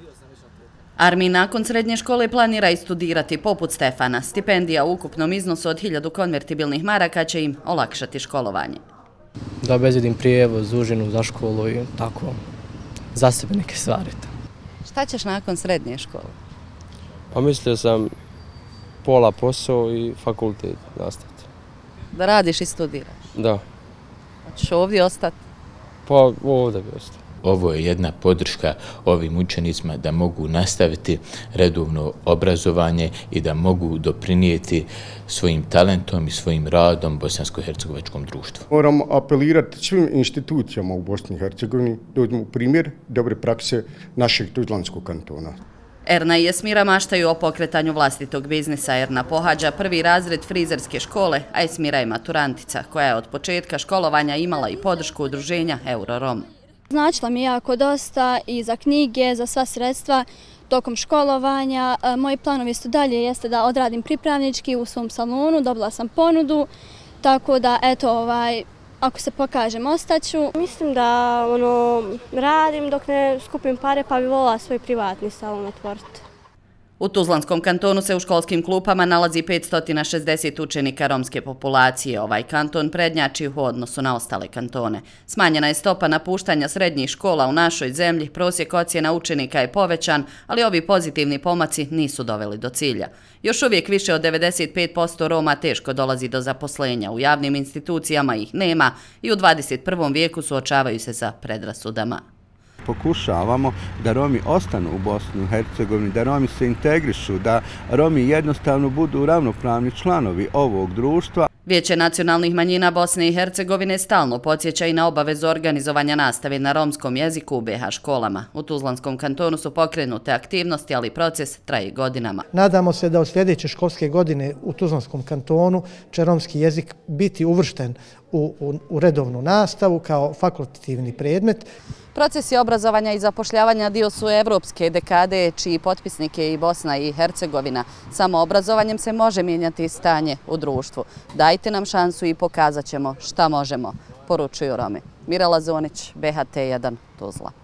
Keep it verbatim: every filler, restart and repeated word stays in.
Armi nakon srednje škole planira i studirati poput Stefana. Stipendija u ukupnom iznosu od hiljadu konvertibilnih maraka će im olakšati školovanje. Da obezbedim prijevoz, užinu za školu i tako, za sebe neke stvari. Šta ćeš nakon srednje škole? Pa mislio sam pola posao i fakultet nastaviti. Da radiš i studiraš? Da. Hoćeš ovdje ostati? Pa ovdje bi ostao. Ovo je jedna podrška ovim učenicima da mogu nastaviti redovno obrazovanje i da mogu doprinijeti svojim talentom i svojim radom bosansko-hercegovačkom društvu. Moramo apelirati svim institucijama u Bosni i Hercegovini da uzmu primjer dobre prakse našeg Tuzlanskog kantona. Erna i Esmira maštaju o pokretanju vlastitog biznisa. Erna pohađa prvi razred frizerske škole, a Esmira je maturantica koja je od početka školovanja imala i podršku udruženja Eurorom. Značila mi je jako dosta i za knjige, za sva sredstva tokom školovanja. Moji planovi su dalje jeste da odradim pripravnički u svom salonu, dobila sam ponudu, tako da eto ovaj, ako se pokažem ostaću. Mislim da ono, radim dok ne skupim pare pa bi volila svoj privatni salon otvoriti. U Tuzlanskom kantonu se u školskim klupama nalazi petsto šezdeset učenika romske populacije. Ovaj kanton prednjači u odnosu na ostale kantone. Smanjena je stopa napuštanja srednjih škola u našoj zemlji, prosjek ocjena učenika je povećan, ali ovi pozitivni pomaci nisu doveli do cilja. Još uvijek više od devedeset pet posto Roma teško dolazi do zaposlenja. U javnim institucijama ih nema i u dvadeset prvom vijeku suočavaju se sa predrasudama. Pokušavamo da Romi ostanu u Bosni i Hercegovini, da Romi se integrišu, da Romi jednostavno budu ravnopravni članovi ovog društva. Vijeće nacionalnih manjina Bosne i Hercegovine stalno podsjeća i na obavezu organizovanja nastave na romskom jeziku u be ha školama. U Tuzlanskom kantonu su pokrenute aktivnosti, ali proces traje godinama. Nadamo se da od sljedeće školske godine u Tuzlanskom kantonu će romski jezik biti uvršten u, u, u redovnu nastavu kao fakultativni predmet. Procesi obrazovanja i zapošljavanja dio su evropske dekade, čiji potpisnik je i Bosna i Hercegovina. Samo obrazovanjem se može mijenjati stanje u društvu. Dajte nam šansu i pokazat ćemo šta možemo, poručuju Romi. Mirela Zonić, be ha te jedan, Tuzla.